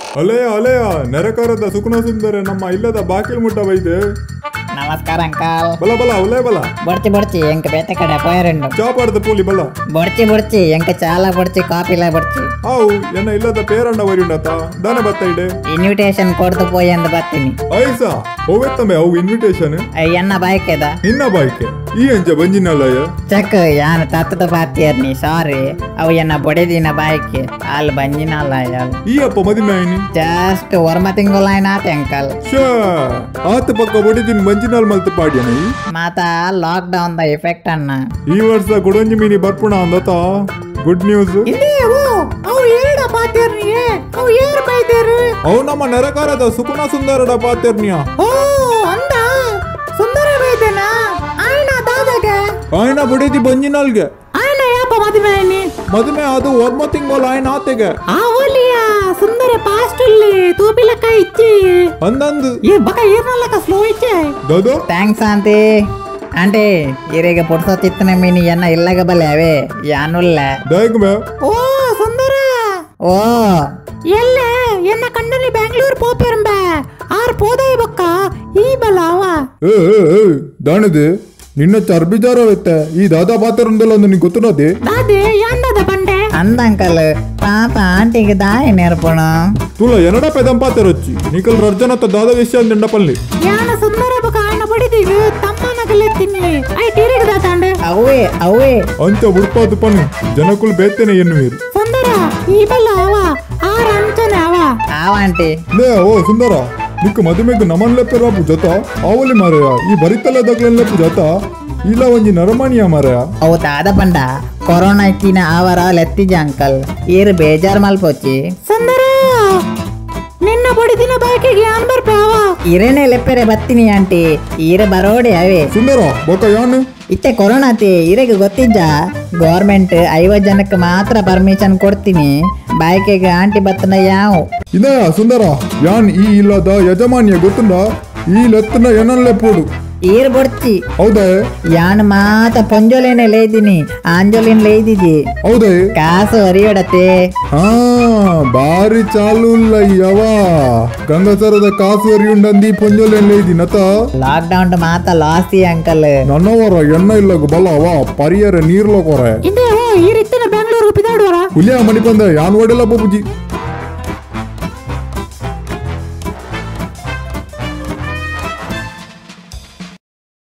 ಅಲೆಯ ನೆರೆಕರದ ಸುಕುಣ ಸುಂದರ ನಮ್ಮ ಇಲ್ಲದ ಬಾಕಿಲ್ ಮುಟ್ಟ ಬೈದೆ. ನಮಸ್ಕಾರ ಅಂಕಲ್. ಬಲ ಬಲ ಒಲೆ ಬಲ బొడిచి ఎంక బేట కడ పోయారండు చాపాడద పూలి బల బొడిచి ఎంక చాలా బొడిచి కాఫీలా బొడిచి ಅವು ಎನ್ನ ಇಲ್ಲದ ಪೇರಂಡ ವರಿಯುಂಡತ ದಾನ ಬತ್ತೈಡೆ ಇನ್ವಿಟೇಷನ್ ಕೊಡ್ದು పోయేందు ಬತ್ತೀನಿ ಐಸಾ ಹೋವೆತ್ತಮೆ ಅವು ಇನ್ವಿಟೇಷನ್ ಎನ್ನ ಬಾಯ್ಕೆದ ಇನ್ನ ಬಾಯ್ಕೆ ಈ ಅಂಜ ಬಂಜಿನಲ್ಲಯ್ಯ ಚಕ್ ಯಾನ ತತ್ತದ ಪಾತಿಯರ್ನಿ ಸಾರಿ ಅವು ಎನ್ನ ಬೊಡೆದಿನ ಬಾಯ್ಕೆ ಅಲ್ಲಿ ಬಂಜಿನಲ್ಲ ಈ ಅಪ್ಪ ಮದಿಮೆ ಆಯ್ನಿ ಜಸ್ಟ್ ವರ್ಮ ತಿಂಗಳಾಯ್ನ ಆತ ಅಂಕಲ್ ಶಾ ಆತ ಪಕ್ಕ ಬೊಡೆದಿನ ಬಂಜಿನಲ್ ಮಲ್ತ ಪಾಡ್ಯನ ಮಾತ ಲಾಕ್ ಡೌನ್ ದ ಎಫೆಕ್ಟ್ ಅನ್ನ ಈ ವರ್ಷ ಗುಡಂಜಿ ಮೀನಿ ಬರ್ಪುಣ ಅಂದತ ಗುಡ್ ನ್ಯೂಸ್ ಅವು ಏಡ ಪಾತಿಯರ್ನಿಯೇ ಅವು ಏರ್ ಬೈದೇರು ಅವು ನಮ್ಮ ನೆರೆಕಾರದ ಸುಕುಣ ಸುಂದರಡ ಪಾತಿರ್ನಿಯ ಓ ಅಂದ ಸುಂದರ ಬೈದೇನಾ ಆಯ್ನ ದಾದಾಗ ಆಯ್ನ ಬೊಡೆದಿ ಬಂಜಿನಲ್ಗೆ ಆಯ್ನ ಯಾಪ ಮದುವೆ ಅದು ವರ್ಮ ತಿಂಗಳು ಆಯ್ನ ಆತೆಗೆ ಆವಲಿಯ ಸುಂದರ ಪಾಸ್ಟಲ್ಲಿ ತೂಬಿಲಕ ಇಚ್ಚಿ ಅಂದಂದು ಈ ಬಕ ಏರ್ನಲ್ಲಕ ಸ್ಲೋ ಇಚ್ಚೆ ದದು ಥ್ಯಾಂಕ್ಸ್ ಆಂಟಿ అంటే ఈరేగ పొడుసో తిత్తన మీని ఎన్న ఇల్లగ బలేవే యానుల్ల దైగమే ఓ సుందర ఓ ఎల్ల ఎన్న కండని బెంగళూరు పోపెరంబೆ ಆರ್ ಪೋದೈ ಬಕ್ಕ ಈ ಬಲಾವ ದಾಣದೆ ನಿನ್ನ ಚರ್ಬಿಜಾರವೆತ್ತೆ ಈ ದಾದಾ ಪಾತ್ರಂದಲ್ಲ ನಿನಗೆ ಗೊತ್ತುನದೆ ದಾದೆ ಯಾಂದದ ಬಂಡೆ ಅಂದಂಕಲ್ ಪಾಪ ಆಂಟಿಗೆ ದಾಯ నేర్పణ ತುಲ ಎನಡ ಪೆದಂ ಪಾತ್ರೊಚ್ಚಿ ನಿಕಲ್ ರರ್ಜನತ ದಾದಾ ವಿಷಯ ನಿಂಡಪಲ್ಲಿ ಯಾನ ಸುಂದರ ಬಕ ಆಯನ ಬಡಿದಿಗೆ ತಮ್ಮನಗಲೆತ್ತಿನಿ ಐ ಟಿರಿಗ ದಾತಾಂಡೆ ಅವೇ ಅಂಚ ಉಡ್ಪಾದು ಪಣ್ಣು ಜನಕುಲ್ ಬೇತೇನೆ ಎನ್ನುವೀರು ಸುಂದರ ಈ ಬಲಾವ ಆರ್ ಅಂಚನೆ ಅವ ಆಂಟಿ ಲೇ ಓ ಸುಂದರ ನಿಕ್ಕ ಮದುವೆಗೆ ನಮನ್ ಲೆಪ್ಪೆರಾಪು ಜತ ಆವಲಿ ಮಾರಯ ಈ ಬರಿತಲ್ಲ ದಗ್ಲೆನ್ ಲೆಪ್ಪು ಜತ ಇಲ್ಲ ಒಂಜಿ ನರಮಣಿಯ ಮಾರಯ ಅವು ದಾದ ಪಂಡ ಕೊರೋನಾ ಇಕ್ಕಿನ ಆವರ ಲೆತ್ತಿಜ ಅಂಕಲ್ ಈರು ಬೇಜಾರ್ ಮಲ್ಪೊಚ್ಚಿ ಸುಂದರ ನಿನ್ನ ಬಡಿದಿನ ಬಾಕಿಗೆ ಯಾನ್ ಬರ್ಪಾವ ಇರೇನೆ ಲೆಪ್ಪೆರೆ ಬತ್ತೀನಿ ಆಂಟಿ ಈರೆ ಬರೋಡೆ ಅವೇ ಸುಂದರ ಬೊಕ ಯಾನು ಇತ್ತೆ ಕೊರೋನಾತಿ ಇರೆಗೆ ಗೊತ್ತಿಜ್ಜ ಗೌರ್ಮೆಂಟ್ 50 ಜನಕ್ಕೆ ಮಾತ್ರ ಪರ್ಮಿಷನ್ ಕೊಡ್ತೀನಿ ಬಾಯ್ಕೆಗೆ ಆಂಟಿ ಬತ್ತನ ಯಾವು ಇನಯ ಸುಂದರ ಯಾನ್ ಈ ಇಲ್ಲದ ಯಜಮಾನಿಯ ಗೊತ್ತುಂಡ ಈ ಲೆತ್ತನ ಏನಲ್ಲೇ ಪೋಡು ಈರ್ ಬೊಡ್ಚಿ ಹೌದೇ ಯಾನ್ ಮಾತ ಪೊಂಜೋಲೇನೆ ಲೇದಿನಿ ಆಂಜೋಲಿನ್ ಲೇದಿದಿ ಹೌದೇ ಕಾಸು ಅರಿಯೋಡತೆ ಹಾ ಬಾರಿ ಚಾಲು ಯವ ಗಂಗಸರದ ಕಾಸು ಅರಿಯುಂಡಂದಿ ಪೊಂಜೋಲೇನ್ ಲೇದಿ ನತ ಲಾಕ್ ಡೌನ್ ಮಾತ ಲಾಸ್ತಿ ಅಂಕಲ್ ನನ್ನವರ ಎಣ್ಣ ಇಲ್ಲ ಬಲ ಅವ ಪರಿಯರ ನೀರ್ಲ ಕೊರೆ ಈ ರೀತಿನ ಬೆಂಗಳೂರು ಪಿದಾಡುವರ ಹುಲಿಯ ಮಣಿ ಬಂದ ಯಾನ್ ಓಡೆಲ್ಲ ಬಬುಜಿ